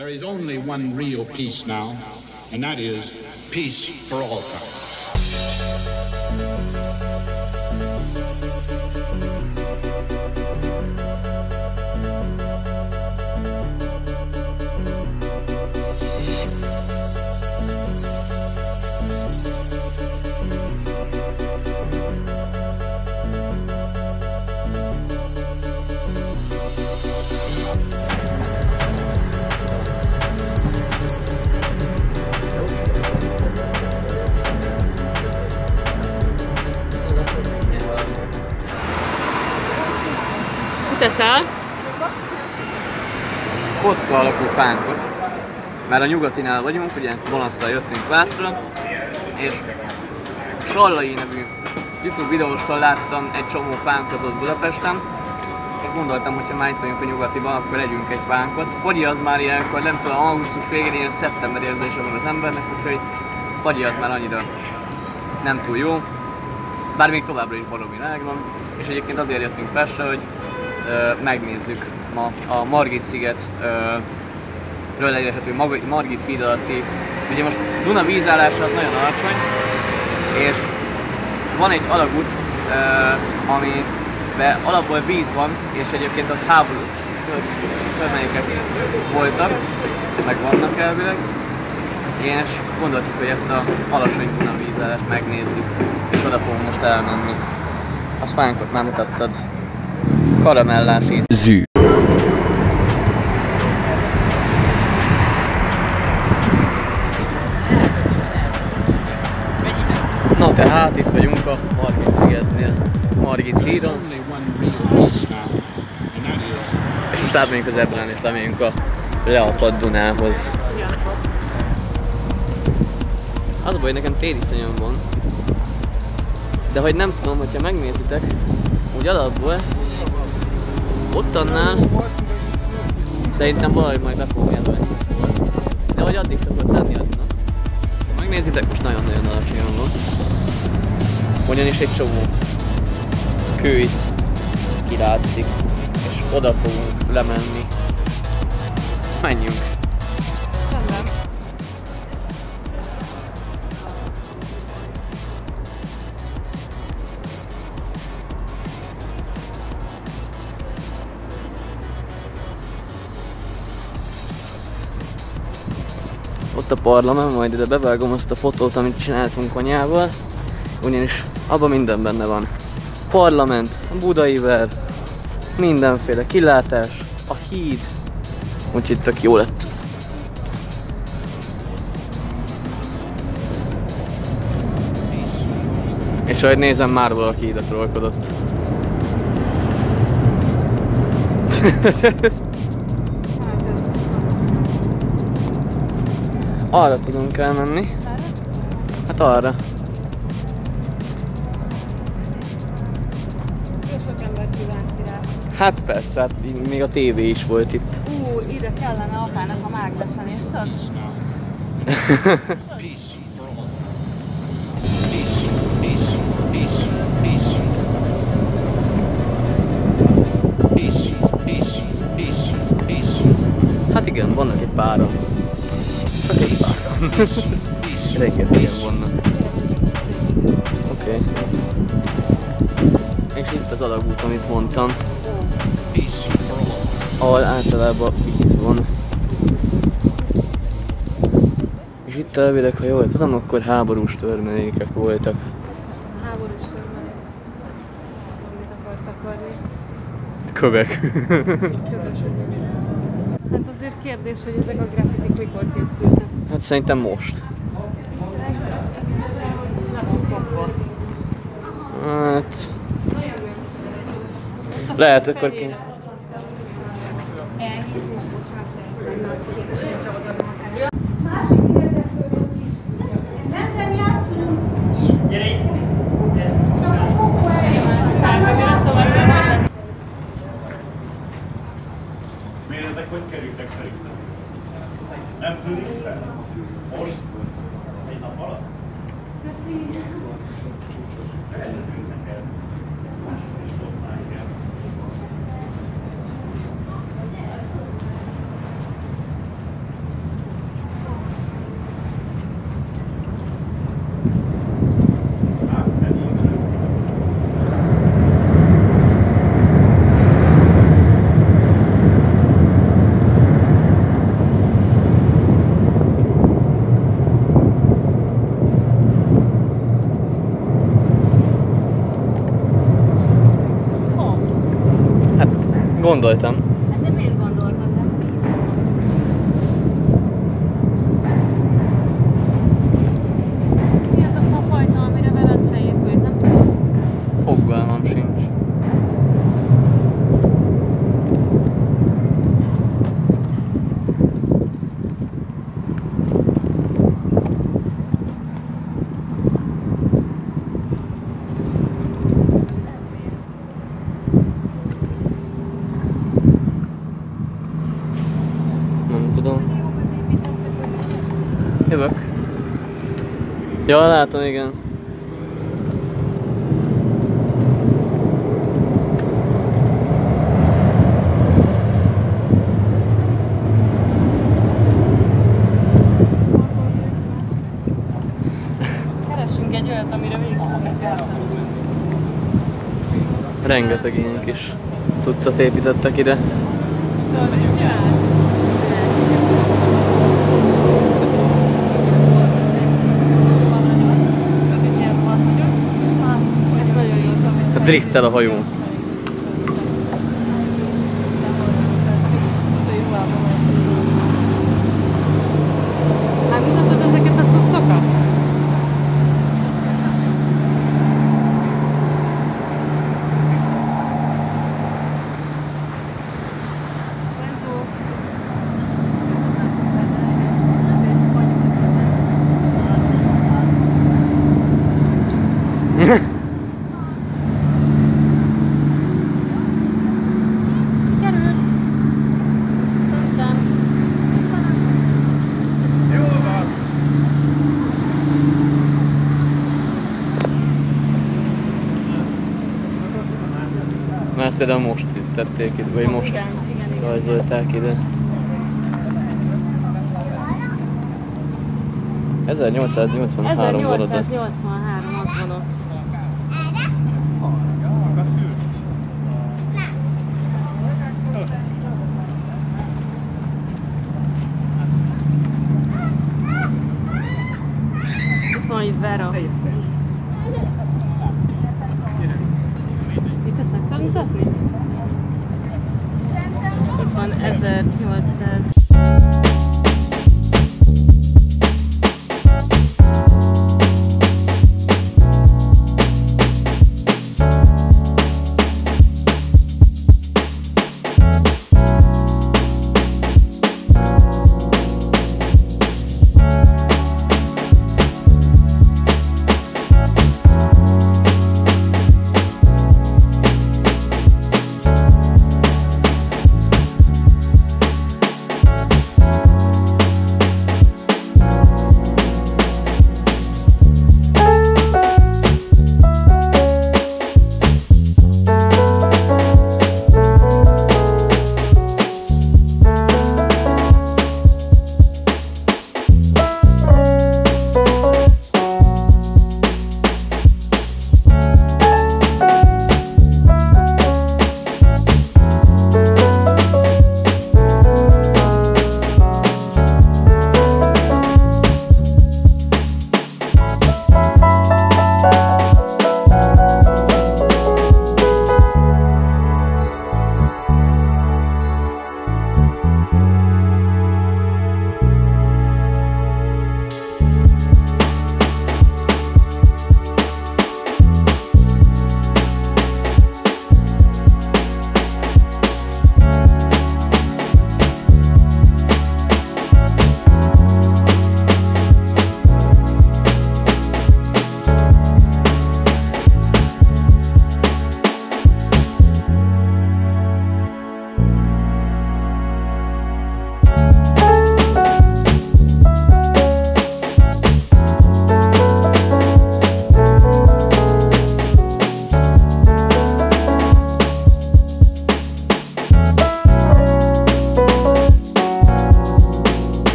There is only one real peace now, and that is peace for all time. Teszel? Kocka alakú fánkot, mert a Nyugatinál vagyunk, ugye vonattal jöttünk Vászra, és Sallai nevű YouTube videóstól láttam egy csomó fánkozott Budapesten, és gondoltam, hogy ha már itt vagyunk a Nyugatiban, akkor együnk egy fánkot. Fogyi az már ilyenkor, nem tudom, augusztus végén, ilyen szeptember érzése van az embernek, úgyhogy fogyi az már annyira nem túl jó, bár még továbbra is baromi meleg van, és egyébként azért jöttünk Pestre, hogy megnézzük ma a Margit-szigetről elérhető Margit híd alatti. Ugye most Duna vízállása az nagyon alacsony, és van egy alagút, amiben alapból víz van, és egyébként ott háborús környékek voltak, meg vannak elvileg, és gondoltuk, hogy ezt a alacsony Duna vízállást megnézzük, és oda fogunk most elmenni. A fánkot már mutattad. Karamellás ízű. Na tehát itt vagyunk a Margit-szigetnél, Margit hídon. És most átmegyünk az Ebrán, és lemegyünk a leapadt Dunához. Az a baj, hogy nekem tériszonyom van. De hogy nem tudom, hogyha megnézitek, úgy alapból ott annál szerintem valahogy majd be fogom jelölni. De hogy addig szokott lenni adna. Megnézitek, most nagyon-nagyon alacsonyan van. Ugyanis egy csomó kő itt kilátszik, és oda fogunk lemenni. Menjünk! Rendben. Ott a parlament, majd ide bevágom azt a fotót, amit csináltunk anyával, ugyanis abban minden benne van. Parlament, a Budai Ver, mindenféle kilátás, a híd, úgyhogy tök jó lett. És ahogy nézem, már valaki ide trollkodott. Arra tudunk elmenni. Hát arra. Jó sok ember kíváncsi rá. Hát persze, hát még a tévé is volt itt. Ide kellene apának a máglesen, és csak? Hát igen, vannak egy páran. Csak egy páran. Rengetegen vannak. Oké. És itt az alagút, amit mondtam. Ahol általában víz van. És itt elvileg, ha jól tudom, akkor háborús törmelékek voltak. Háborús törmelék. Mit akart akarni? Kövek. Hát azért kérdés, hogy ezek a graffitik mikor készültek. Hát szerintem most. Hát... Lehet akkor ki... Nem játszunk! Gyere itt! Csak fokó Miért ezek hogy kerültek szerintem? Nem tűnik fel? Most? Egy nap alatt? Köszi! Csúcsos. Eltűnt neked. Mások is volt már igen. Gondoltam. Hát de miért gondoltad? Mi az a fafajta, amire Velence épült, nem tudod? Fogalmam sincs. Nem tudom. Jókat építettek, hogy Jövök. Ja, látom, igen. keressünk egy olyat, amire mi is tudunk járni. Rengeteg ilyen kis cuccot építettek ide. Tudod, mit csinál? Ez nagyon jó szó. Driftel a hajó. Megmutatod ezeket a cuccokat? Kerül! Szerintem. Na ezt például most tették ide, vagy most Igen. rajzolták ide. 1883 volt. 1880.